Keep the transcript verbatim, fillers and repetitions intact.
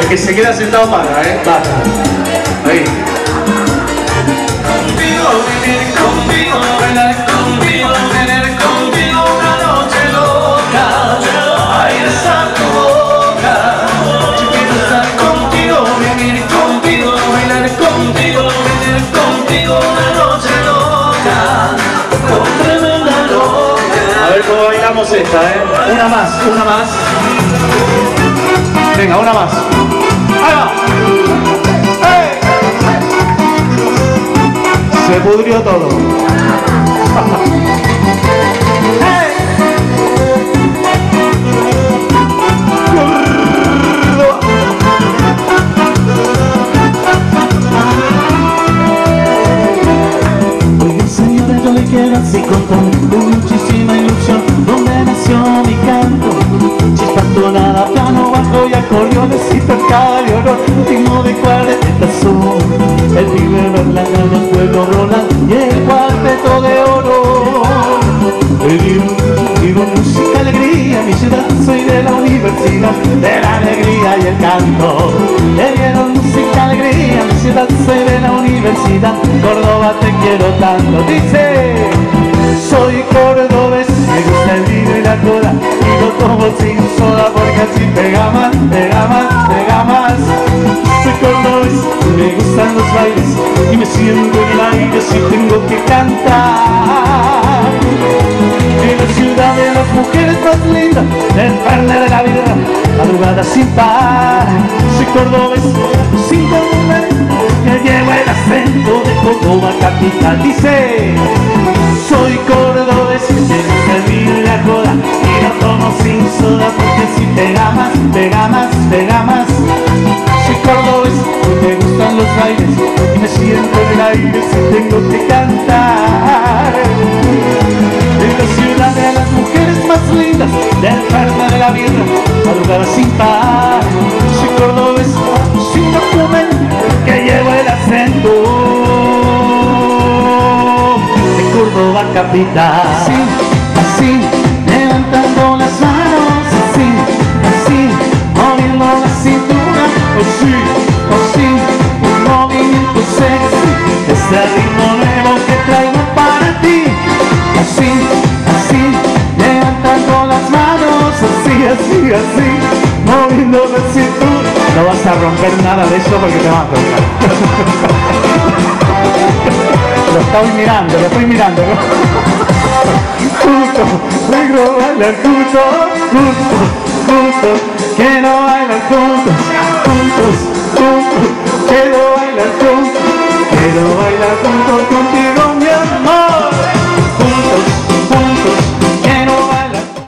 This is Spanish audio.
El que se queda sentado paga, ¿eh? Basta. Ahí. Contigo, vivir contigo, bailar contigo, tener contigo una noche loca. Aire a tu boca. Chiquito, estar contigo, vivir contigo, bailar contigo, tener contigo una noche loca. Con tremenda loca. A ver cómo bailamos esta, ¿eh? Una más, una más. Venga, una más. ¡Ahí va! ¡Ey! Se pudrió todo. ¡Hey! Oye, señora, yo le quiero así contar con muchísima ilusión donde nació mi canto. Chispando nada, piano, bajo y acordeones y percada de olor, ritmo de cuarteto azul. El pibe Berlanga, los pueblos Roland y el cuarteto de oro. Le digo, digo música, alegría, mi ciudad, soy de la universidad de la alegría y el canto. Le dieron música, alegría, mi ciudad, soy de la universidad, Córdoba te quiero tanto. Dice, soy cordobés, me gusta el vino y la cola, y lo tomo sin soda porque así pega más, pega más, pega más. Soy cordobés, me gustan los bailes y me siento en el aire si tengo que cantar. En la ciudad de las mujeres más lindas, del perle de la vida, madrugada sin par. Soy cordobés, sin cordobés, que lleva el acento de Córdoba capital. Dice, soy cordobés, me gusta el vino y la joda, y lo tomo sin soda porque así pega más, pega más, pega más. Soy cordobés, me gustan los bailes y me siento en el aire si tengo que cantar. En la ciudad de las mujeres más lindas, del perla de la birra, madrugada sin par. Soy cordobés, sin documento, que llevo el acento de Córdoba capital. Así, así, levantando las manos, así, así, moviendo la cintura, así, así, un movimiento sexy, este ritmo nuevo que traigo para ti. Así, así, levantando las manos, así, así, así, moviendo la cintura. No vas a romper nada de eso porque te vas a tocar. Lo estoy mirando, lo estoy mirando, ¿no? Justo, negro bailar juntos, juntos, juntos, quiero bailar juntos, juntos, juntos, quiero bailar juntos, quiero bailar juntos contigo.